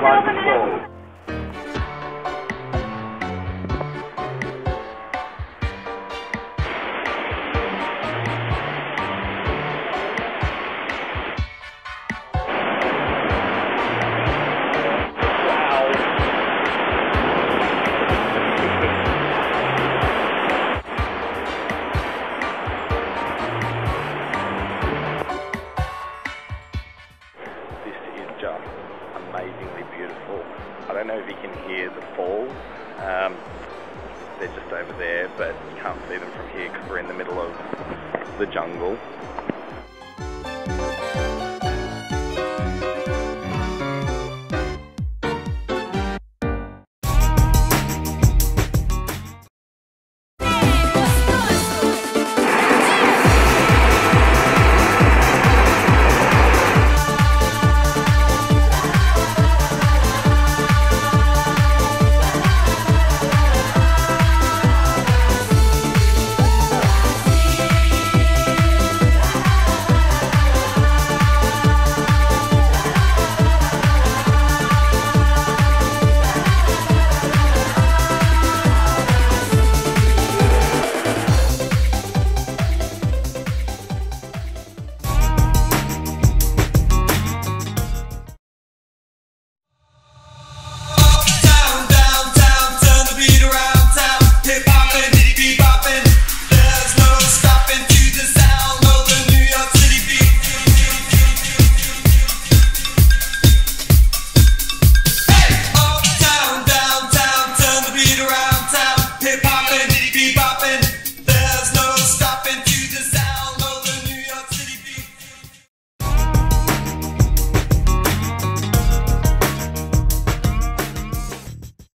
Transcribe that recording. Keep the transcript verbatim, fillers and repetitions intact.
Iguazu Falls. Just amazingly beautiful. I don't know if you can hear the falls. Um, they're just over there, but you can't see them from here because we're in the middle of the jungle.